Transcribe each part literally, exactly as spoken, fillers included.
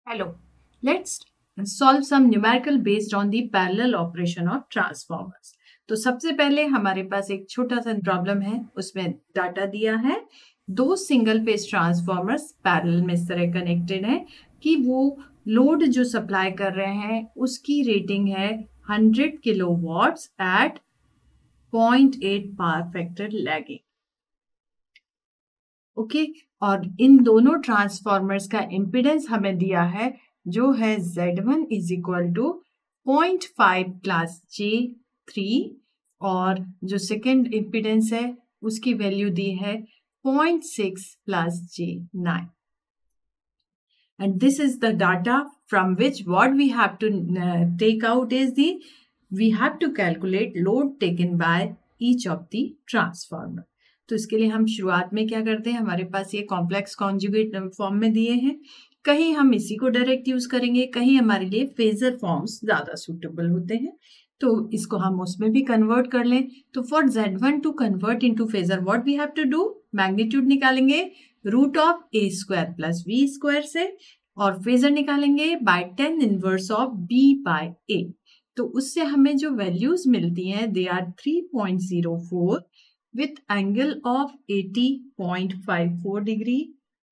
Hello, let's solve some numerical based on the parallel operation of transformers. तो सबसे पहले हमारे पास एक छोटा सा प्रॉब्लम है, उसमें डाटा दिया है दो सिंगल फेज ट्रांसफॉर्मर्स पैरेलल में इस तरह कनेक्टेड है कि वो लोड जो सप्लाई कर रहे हैं उसकी रेटिंग है hundred kilowatts at point eight power factor lagging. Okay okay? और इन दोनों ट्रांसफॉर्मर्स का इम्पिडेंस हमें दिया है जो है Z one is equal to point five plus J three और जो सेकेंड इम्पिडेंस है उसकी वैल्यू दी है point six plus J nine. And this is the data from which what we have to take out is the we have to calculate load taken by each of the transformer. तो इसके लिए हम शुरुआत में क्या करते हैं, हमारे पास ये कॉम्प्लेक्स कॉन्जुगेट फॉर्म में दिए हैं. कहीं हम इसी को डायरेक्ट यूज करेंगे, कहीं हमारे लिए फेजर फॉर्म्स ज्यादा सूटेबल होते हैं तो इसको हम उसमें भी कन्वर्ट कर लें. तो for Z one to convert into phasor what we have to do, magnitude निकालेंगे root of A square plus B square से और फेजर निकालेंगे by tan inverse of B by A. तो उससे हमें जो वैल्यूज मिलती हैं they are three point zero four with angle of eighty point five four degree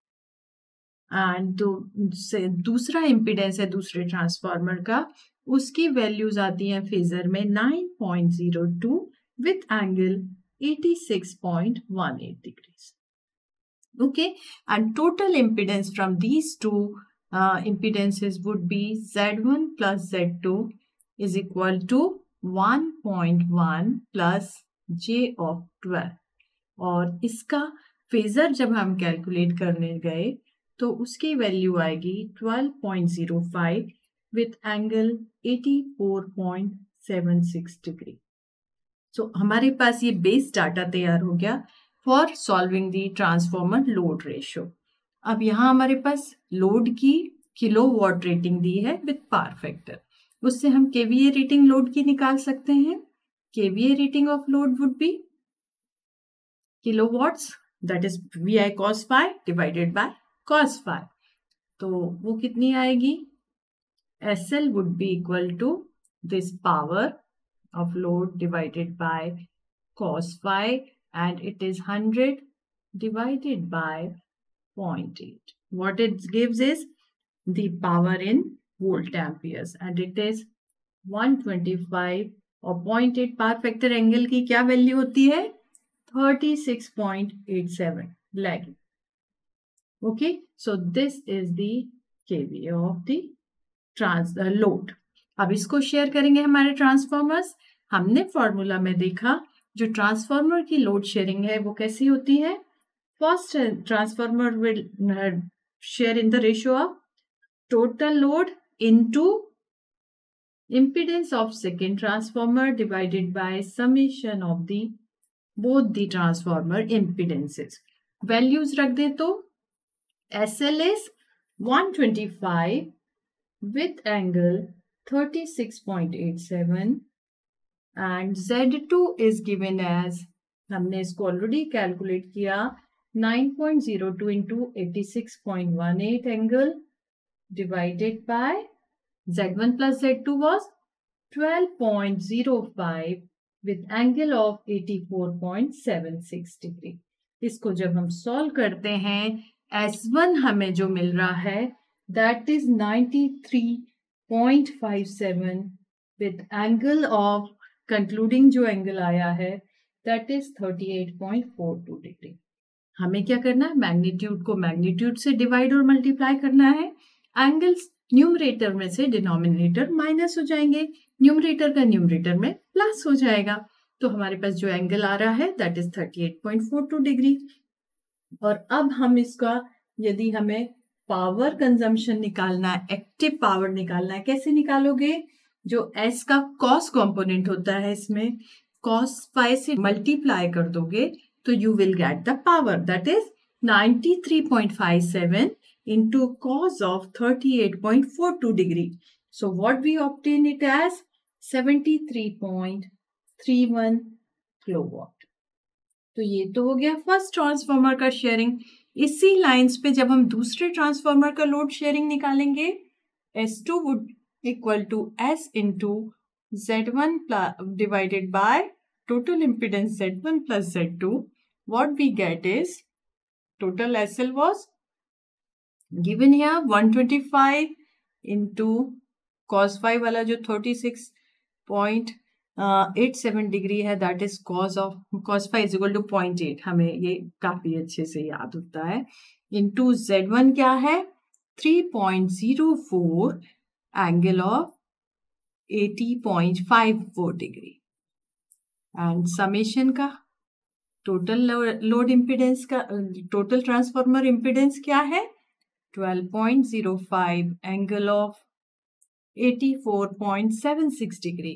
and से दूसरा इम्पिडेंस है दूसरे ट्रांसफार्मर का, उसकी वैल्यूज आती हैं फेजर में nine point zero two with angle eighty-six point one eight degrees. Okay, and total impedance from these two uh, impedances would be Z one plus Z two is equal to one point one plus J of twelve. और इसका phasor जब हम calculate करने गए तो उसकी value आएगी twelve point zero five with angle eighty four point seven six degree. So हमारे पास ये बेस डाटा तैयार हो गया for solving the transformer load ratio. अब यहाँ हमारे पास लोड की किलोवाट रेटिंग दी है विथ पावर फैक्टर, उससे हम केवीए रेटिंग लोड की निकाल सकते हैं. K V A rating of load would be kilowatts, that is V I cos phi divided by cos phi. तो वो कितनी आएगी, S L would be equal to this power of load divided by cos phi and it is one hundred divided by zero point eight. What it gives is the power in volt amperes and it is one twenty-five और point eight power factor angle की क्या value होती है thirty six point eight seven lagging. Okay, so this is the KVA of the trans load. अब इसको share करेंगे हमारे transformers. हमने फॉर्मूला में देखा जो ट्रांसफॉर्मर की लोड शेयरिंग है वो कैसी होती है. First transformer will share in the ratio of total load into impedance of second transformer divided by summation of the both the transformer impedances. Values रख दे तो S L is one twenty-five with angle thirty-six point eight seven and Z two is given as, हमने इसको already calculate किया nine point zero two into eighty-six point one eight angle divided by Z one plus Z two was twelve point zero five with angle of eighty-four point seven six degree. इसको जब हम solve करते हैं S one हमें जो मिल रहा है that is ninety-three point five seven with angle of concluding जो एंगल आया है that is thirty-eight point four two degree. हमें क्या करना है, मैग्नीट्यूड को मैग्नीट्यूड से डिवाइड और मल्टीप्लाई करना है. एंगल्स न्यूमरेटर में से डिनोमिनेटर माइनस हो जाएंगे, न्यूमरेटर का न्यूमरेटर में प्लस हो जाएगा. तो हमारे पास जो एंगल आ रहा है that is thirty eight point four two degree. और अब हम इसका यदि हमें पावर कंजम्पशन निकालना है, एक्टिव पावर निकालना है, कैसे निकालोगे, जो S का कॉस कंपोनेंट होता है इसमें कॉस फाई से मल्टीप्लाई कर दोगे तो you will get the power that is ninety-three point five seven into cos of thirty-eight point four two degree. So what we obtain it as seventy-three point three one kilowatt. तो ये तो हो गया first transformer का sharing. इसी lines पे जब हम दूसरे ट्रांसफार्मर का लोड शेयरिंग निकालेंगे S two would equal to S into Z one plus divided by total impedance Z one plus Z two. What we get is total S L was given here one twenty-five into cos phi वाला जो thirty-six point eight seven degree है, that is cos of cos phi is equal to zero point eight. हमें ये काफी अच्छे से याद होता है. into Z one क्या है? three point zero four angle of eighty point five four degree. and summation का total load impedance का total transformer impedance क्या है? twelve point zero five angle of eighty-four point seven six degree.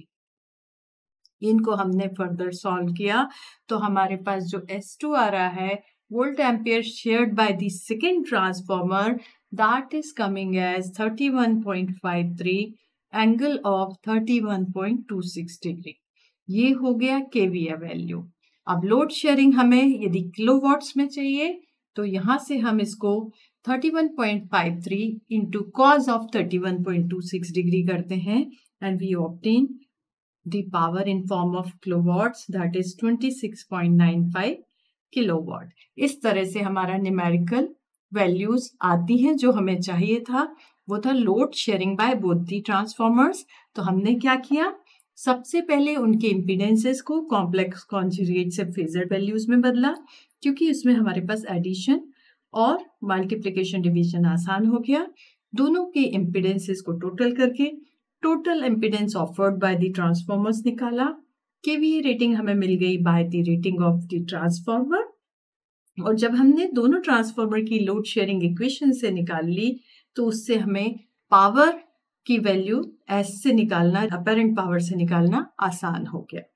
इनको हमने further solve किया तो हमारे पास जो एस टू आ रहा है volt ampere shared by the second transformer, that is coming as thirty-one point five three angle of thirty-one point two six degree. ये हो गया केवीए वैल्यू. अब लोड शेयरिंग हमें यदि किलोवाट्स में चाहिए तो यहाँ से हम इसको thirty-one point five three into cos of thirty-one point two six degree करते हैं and we obtain the power in form of kilowatts, that is twenty-six point nine five kilowatt. इस तरह से हमारा न्यूमेरिकल वैल्यूज आती हैं. जो हमें चाहिए था वो था load sharing by both the transformers. तो हमने क्या किया, सबसे पहले उनके इम्पीडेंसेस को कॉम्प्लेक्स कॉन्जुगेट से फेजर वैल्यूज में बदला, क्योंकि उसमें हमारे पास एडिशन और मल्टीप्लिकेशन डिवीजन आसान हो गया. दोनों के इम्पीडेंसेस को टोटल करके total impedance offered by the transformers निकाला. केवीए रेटिंग हमें मिल गई by the rating of the transformer. और जब हमने दोनों ट्रांसफॉर्मर की लोड शेयरिंग इक्वेशन से निकाल ली तो उससे हमें पावर की वैल्यू एस से निकालना, अपेरेंट पावर से निकालना आसान हो गया.